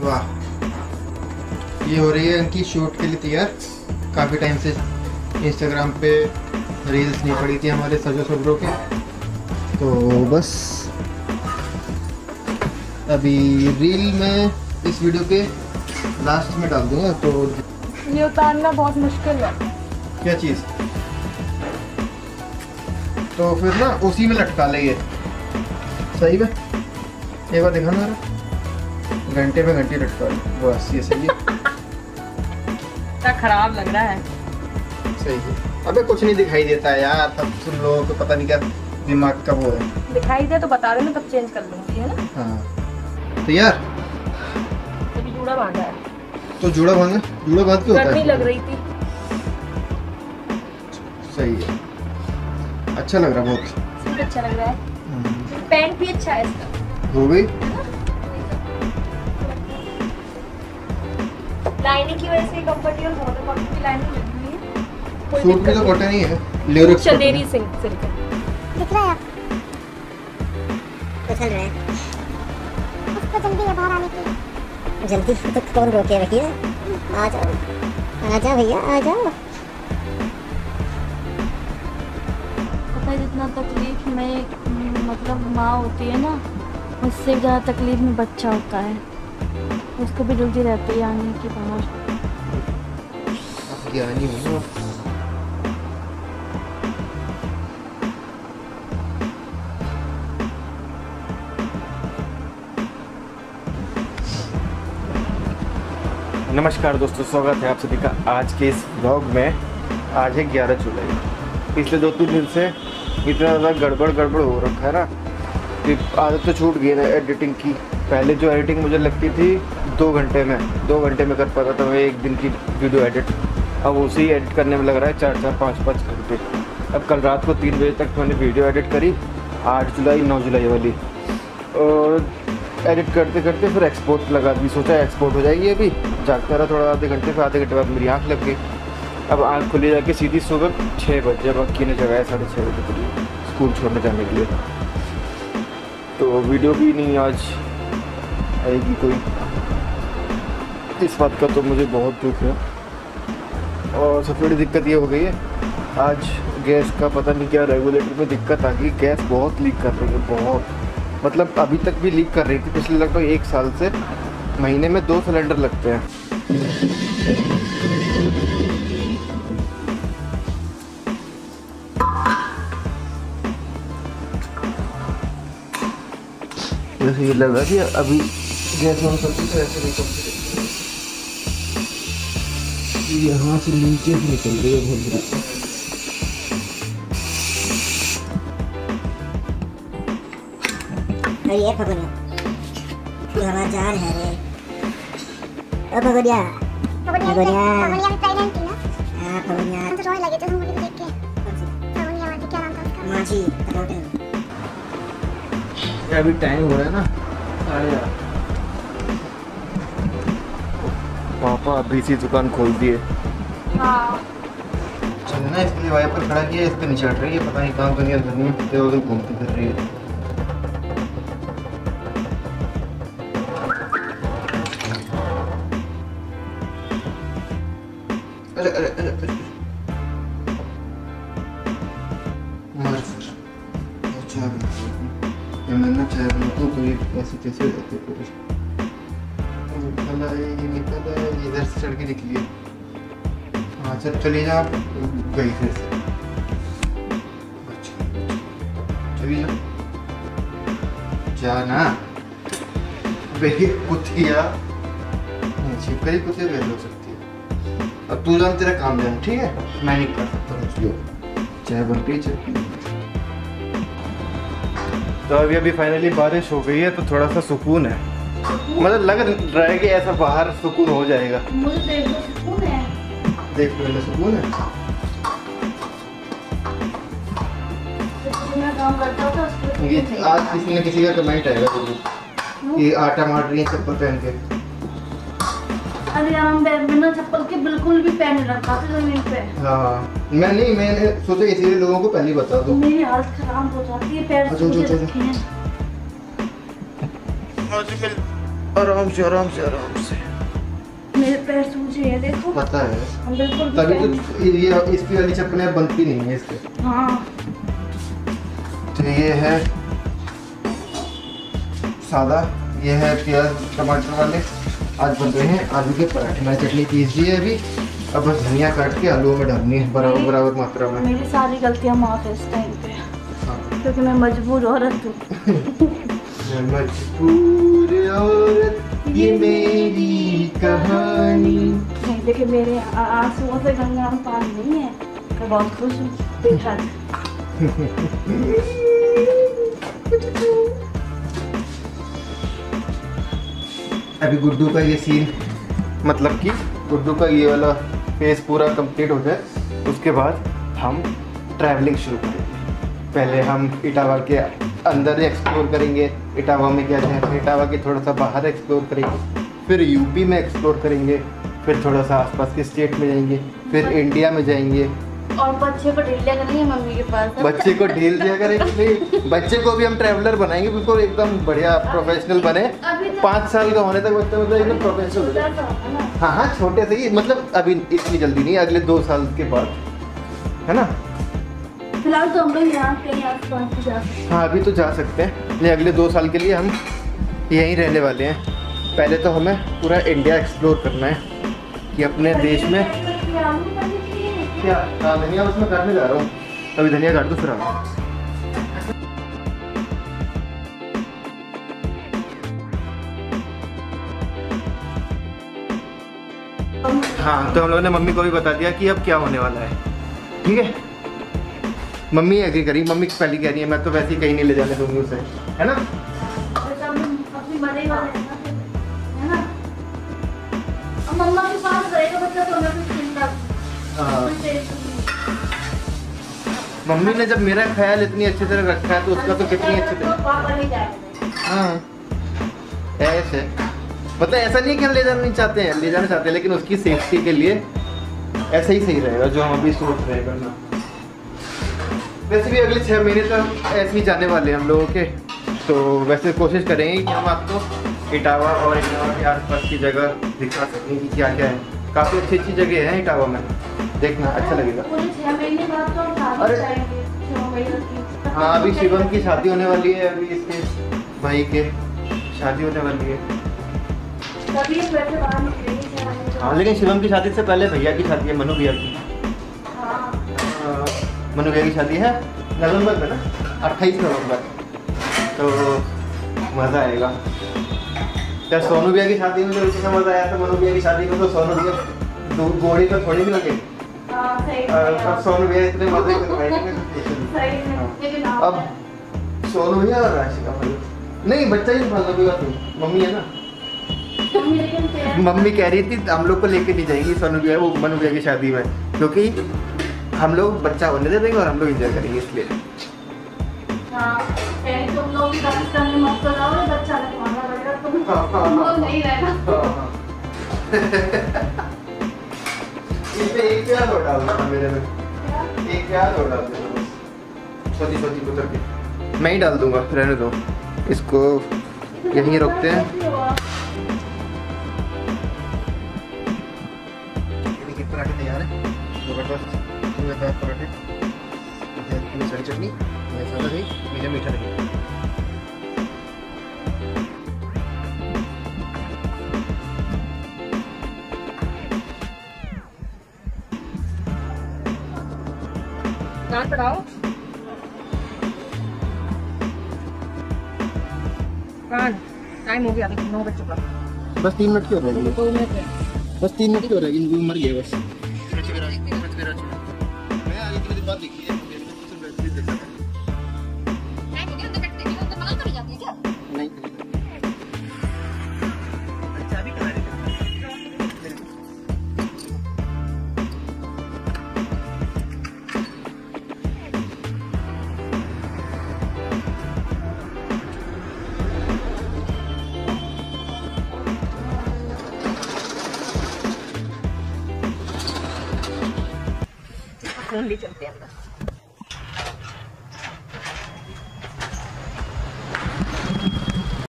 वाह, ये हो रही है इनकी शूट के लिए तैयार। काफ़ी टाइम से इंस्टाग्राम पे रील्स नहीं पड़ी थी हमारे सजो सब्रों के, तो बस अभी रील में इस वीडियो के लास्ट में डाल दूंगा। तो ये उतारना बहुत मुश्किल है। क्या चीज़? तो फिर ना उसी में लटका ले ये, सही में एक बार दिखाना जरा, घंटे में घंटे लटका ले, बस ये सही है। क्या खराब लग रहा है। सही है। अबे कुछ नहीं दिखाई देता है यार, तब तुम लोगों को पता नहीं क्या दिमाग का वो है। दिखाई दे तो बता देना, तब चेंज कर लूंगी, है ना। हाँ तो यार अभी जूड़ा बांधा है। तो जूड़ा बांध, जूड़ा बांध क्यों होता है? गर्मी लग रही थी। सही है, अच्छा लग रहा बहुत। सूट अच्छा लग रहा है, पैंट भी अच्छा है इसका। हो गई लाइनिंग की वजह से कंफर्टेबल बहुत है, कॉटन की लाइनिंग लगी हुई है। सूट भी तो कॉटन ही है, लिरिक्स चंदेरी सिल्क सिल्क दिख रहा है तो चल रहा है। उसको जल्दी है बाहर आने की। जल्दी तो कौन रोके भैया, आ जाओ भैया आ जाओ। पता है जितना तकलीफ में मतलब माँ होती है ना, उससे ज़्यादा तकलीफ में बच्चा होता है। उसको भी जल्दी रहती है आने की बाहर। अब ज्ञानी हो। नमस्कार दोस्तों, स्वागत है आप सभी का आज के इस व्लॉग में। आज है 11 जुलाई। पिछले 2-3 दिन से इतना ज़्यादा गड़बड़ हो रखा है ना कि आदत तो छूट गई ना एडिटिंग की। पहले जो एडिटिंग मुझे लगती थी 2 घंटे में कर पाता था मैं एक दिन की वीडियो एडिट, अब उसी एडिट करने में लग रहा है 4-4, 5-5 घंटे। अब कल रात को 3 बजे तक मैंने वीडियो एडिट करी, 8 जुलाई 9 जुलाई वाली, और एडिट करते करते फिर एक्सपोर्ट लगा दी। सोचा एक्सपोर्ट हो जाएगी, अभी जागता रहा थोड़ा आधे घंटे, फिर आधे घंटे बाद मेरी आँख लग गई। अब आँख खुली जाके सीधी सुबह 6 बजे, अब अक्की ने जगाया 6:30 बजे करीब स्कूल छोड़ने जाने के लिए। तो वीडियो भी नहीं आज आएगी कोई, इस बात का तो मुझे बहुत दुख है। और सबसे बड़ी दिक्कत ये हो गई है, आज गैस का पता नहीं क्या रेगुलेटर में दिक्कत आ गई। गैस बहुत लीक कर रही है, बहुत, मतलब अभी तक भी लीक कर रही थी। पिछले लगभग 1 साल से महीने में 2 सिलेंडर लगते हैं। जैसे ये लगा कि अभी गैस ऑन करती तो ऐसे नहीं करती, यहाँ से नीचे भी निकल रही है बहुत बुरी। ये भगोनिया, ये हमारा जान है रे। ओ भगोनिया भी प्रेग्नेंट थी ना। हाँ भगोनिया, हम तो रोने लगे थे मूवी देख के। कौन सी? भगोनिया माजी, क्या नाम था उसका? माजी टमाटर। अभी टाइम हो रहा है ना 11:30। पापा अभी सी दुकान खोल दिए। हाँ चलना इसके लिए वाइपर खड़ा किया, इस पे नहीं चढ़ रही है, पता नहीं काम करनी है घर में, इधर उधर घूमती फिर रही है। अरे अरे अरे अरे मर चाय मैंने चाय बनाता तो ये ऐसे कैसे रहते पूरे निकल आए इधर से चढ़ के निकली। हाँ चल चली जा, गई फिर से। चली जा, जाना बेही कुतिया छिपकली कुतिया कैसे हो सकती है? अब तू जान, तेरा काम जान, ठीक है, मैं नहीं कर सकता कुछ। जो चाय बन रही है। तो अभी फाइनली बारिश हो गई है तो थोड़ा सा सुकून है, मतलब लग रहा है कि ऐसा बाहर सुकून हो जाएगा। मुझे देख लो सुकून है। देख लो सुकून है। मैं काम करता था उसके ये आज किसी न किसी का कमेंट आएगा जरूर, ये आटा मार रही है चप्पल पहन के। अरे हम बिना चप्पल के बिल्कुल भी पैर नहीं रखा था जमीन पे। हाँ मैंने सोचा इसीलिए लोगों को पहले बता दो। मेरी हालत खराब हो जाती है पैर से रखे हैं। आराम से आराम से आराम से। मेरे पैर सूजे हैं देखो। पता है, हम बिल्कुल भी तभी पैर- तो ये इसकी वाली चप्पलें बनती नहीं है इसके। हाँ तो ये है सादा, ये है प्याज टमाटर वाले। आज बन रहे हैं आलू के पराठे। मैंने चटनी पीस दी है अभी, अब बस धनिया काट के आलू में डालनी है बराबर बराबर मात्रा में। मेरी सारी गलतियाँ माफ है इस टाइम पे, हाँ। क्योंकि मैं मजबूर औरत हूँ। मैं मजबूर औरत, ये मेरी कहानी। नहीं देखिए, मेरे आंसुओं से गंगा में पानी नहीं है। मैं बहुत खुश हूँ। बेहद। अभी गुड्डू का ये सीन, मतलब कि गुड्डू का ये वाला फेज पूरा कंप्लीट हो जाए, उसके बाद हम ट्रैवलिंग शुरू करेंगे। पहले हम इटावा के अंदर एक्सप्लोर करेंगे, इटावा में क्या है, फिर इटावा के थोड़ा सा बाहर एक्सप्लोर करेंगे, फिर यूपी में एक्सप्लोर करेंगे, फिर थोड़ा सा आसपास के स्टेट में जाएंगे, फिर इंडिया में जाएंगे। और बच्चे को ढील दिया करेंगे मम्मी के पास। बच्चे को ढील दिया करेंगे। बच्चे को भी हम ट्रैवलर बनाएंगे, बिल्कुल एकदम बढ़िया प्रोफेशनल बने। अभी तो- 5 साल का होने तक बच्चा मतलब एकदम प्रोफेशनल हो जाए। छोटा सा होगा ना। हाँ हाँ, छोटे से ही, मतलब अभी इतनी जल्दी नहीं, अगले 2 साल के बाद, है ना। फिलहाल तो हम लोग यहाँ कहीं आस-पास भी जा सकते हैं। हाँ अभी तो जा सकते हैं, लेकिन अगले 2 साल के लिए हम यहीं रहने वाले हैं। पहले तो हमें पूरा इंडिया एक्सप्लोर करना है कि अपने देश में क्या। हाँ धनिया बस मैं काटने जा रहा हूँ, अभी धनिया काट दो फिर आ। हाँ तो हम लोगों ने मम्मी को भी बता दिया कि अब क्या होने वाला है, ठीक है। मम्मी एग्री करी, मम्मी पहले कह रही है मैं तो वैसे ही कहीं नहीं ले जाने दूंगी उसे, है ना। अपनी मरे वाले हैं ना फिर, है ना। अब मम्मा के पास रहेगा बच्चा तो हमें कुछ चिंता। हाँ मम्मी ने जब मेरा ख्याल इतनी अच्छी तरह रखा है तो उसका तो कितनी अच्छी तरह। पापा नहीं जाएंगे। हाँ ऐसे मतलब ऐसा नहीं कि हम ले जाना नहीं चाहते हैं, ले जाना चाहते हैं, लेकिन उसकी सेफ्टी के लिए ऐसा ही सही रहेगा जो हम अभी सोच रहे हैं करना। वैसे भी अगले 6 महीने तक ऐसे ही जाने वाले हैं हम लोगों के, तो वैसे कोशिश करेंगे कि हम आपको इटावा और इटावा के आसपास की जगह दिखा सकें कि क्या क्या है। काफ़ी अच्छी अच्छी जगह है इटावा में, देखना अच्छा लगेगा। पूरे 6 महीने बाद तो हम शादी अरे। जाएंगे 6 महीने की। हाँ अभी शिवम की शादी होने वाली है, अभी इसके भाई के शादी होने वाली है। तभी ये वैसे बाहर निकलेंगे 6 महीने के हाँ बाद। लेकिन शिवम की शादी से पहले भैया की शादी है, मनु भैया की। हाँ। मनु भैया की शादी है नवंबर में ना, 28 नवंबर। तो मज़ा आएगा। क्या सोनू भैया की शादी में जो इतना मज़ा आया था, मनु भैया की शादी में तो सोनू भैया गोड़ी तो थोड़ी भी लगे। हाँ, सही अब सोनू भैया इतने मज़े करवाएंगे सही में, लेकिन अब सोनू भैया और राशिका भाई नहीं, बच्चा ही पालना कोई बात नहीं, मम्मी है ना। मम्मी लेकिन तेरा- मम्मी कह रही थी हम लोग को लेके नहीं जाएंगी सोनू भैया वो मनु भैया की शादी में, क्योंकि हम लोग बच्चा होने दे देंगे और हम लोग इंजॉय करेंगे इसलिए। हाँ, कहीं तुम लोग भी पाकिस्तान में मत तो जाओ, बच्चा लगवाना पड़ेगा, तुम लोग नहीं रहना। इसमें एक प्याज और डाल देना मेरे में, एक प्याज और डाल देना बस, छोटी छोटी कुतर के। मैं ही डाल दूंगा, रहने दो इसको, यहीं रखते हैं। देखिए पराठे तैयार है, जबरदस्त पराठे, सारी चटनी, सादा दही, मीठा मीठा दही। नान पढ़ाओ। टाइम हो गया, 9 बज चुका। बस 3 मिनट की हो रहेगी, 2 मिनट में। बस 3 मिनट की हो रहेगी, वो मर गया बस। मैं आगे की बात देखी है, नहीं फोन ले चलते हैं अंदर।